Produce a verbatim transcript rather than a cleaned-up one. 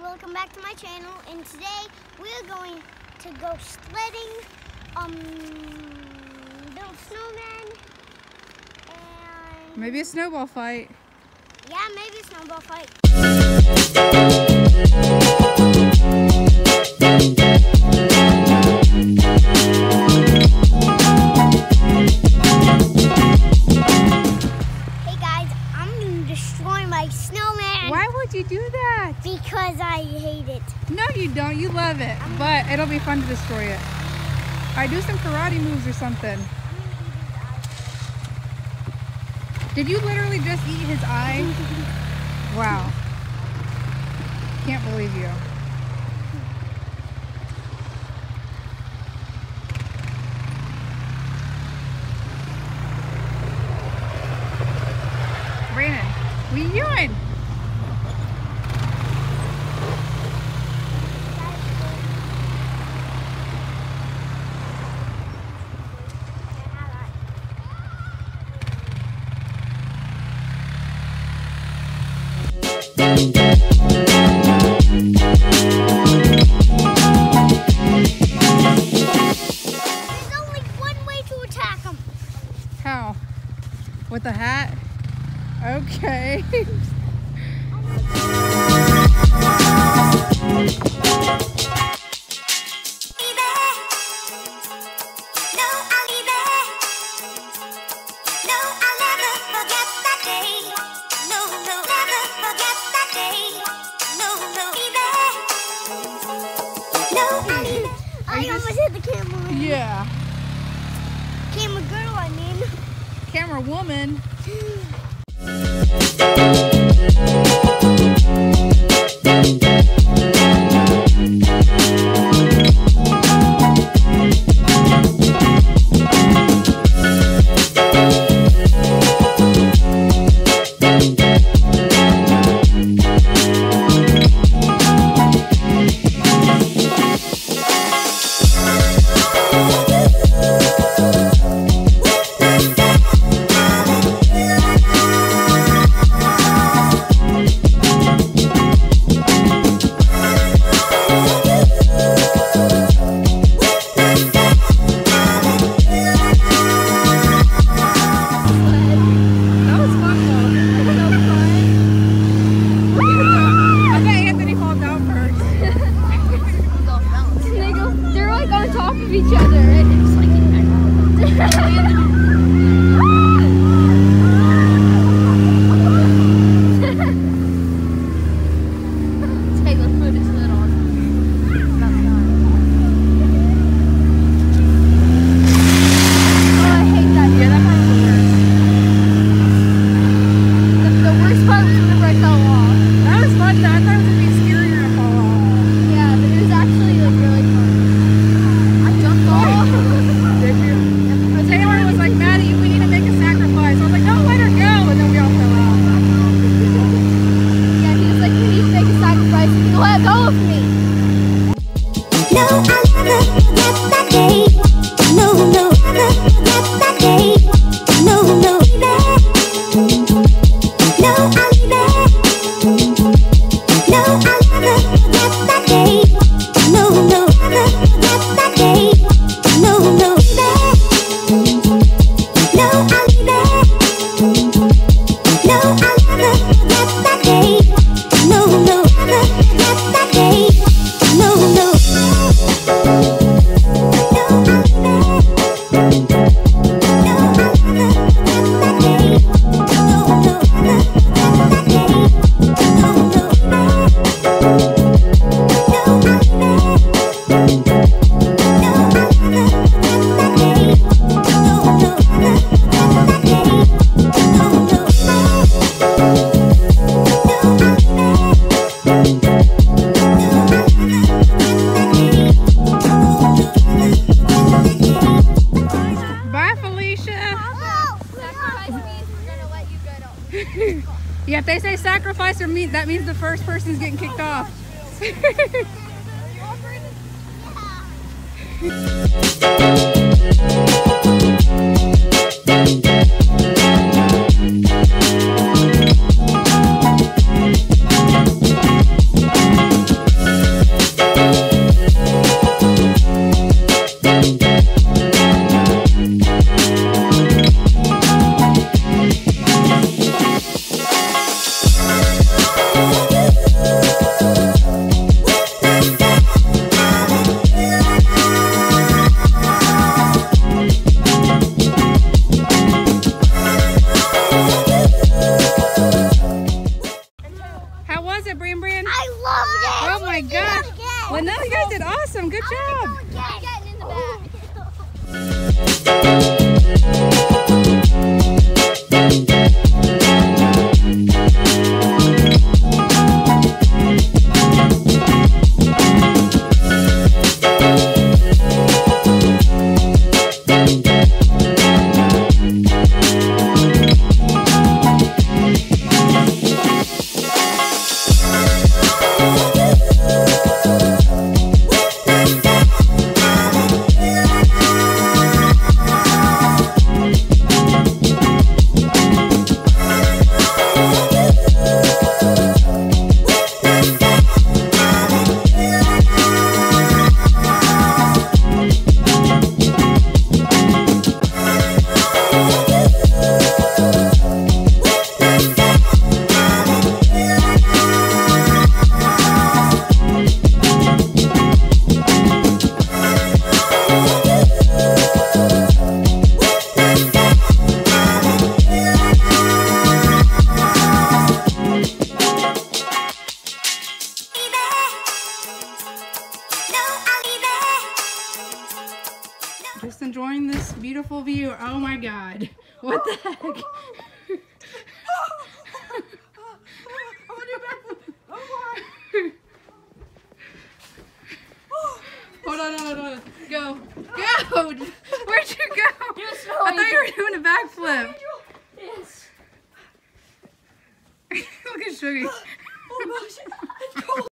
welcome back to my channel, and today we're going to go sledding, um, build snowmen, and... Maybe a snowball fight. Yeah, maybe a snowball fight. Hey guys, I'm going to destroy my snowman. Why would you do that? Because I hate it. No, you don't. You love it. But it'll be fun to destroy it. I do some karate moves or something. Did you literally just eat his eye? Wow. Can't believe you. Brandon, what are you doing? There's only one way to attack him. How? With a hat? Okay. I almost hit the camera. Yeah. Camera girl, I mean. Camera woman. Each other and it's like Taylor put his lid on. Oh, I hate that. Yeah, that part was the worst. The, the worst part was whenever I fell off. That was fun though. I thought it was gonna be scarier to fall off. Yeah, but it was actually like really fun. Did you? Taylor was like, Maddie, we need to make a sacrifice. I was like, no, let her go. And then we all fell out. Yeah, he was like, we need to make a sacrifice. You let go of me. No, I'll never forget that day. No, no, never forget that day. No, no, no, I'll be there. No, I'll never forget that day. No, no, never forget that day. No, no, no, I'll be there. No, I'll never forget that day. No, no, never forget that day. No, no, no, I'll be there. No, I'll never forget that day. No, no, never forget that day. No, no, no, I'll be there. Bye, Felicia. Sacrifice means we're gonna let you go. Yeah, if they say sacrifice or meat, that means the first person's getting kicked off. it, Bran Bran? I loved it. Oh my gosh. Well, no, you guys did awesome. Good job. I'm getting in the back. Just enjoying this beautiful view. Oh my God. What the heck? Hold on, hold on, hold on. Go. Go! Where'd you go? I thought you were doing a backflip. Yes. Look at Sugar. Oh gosh.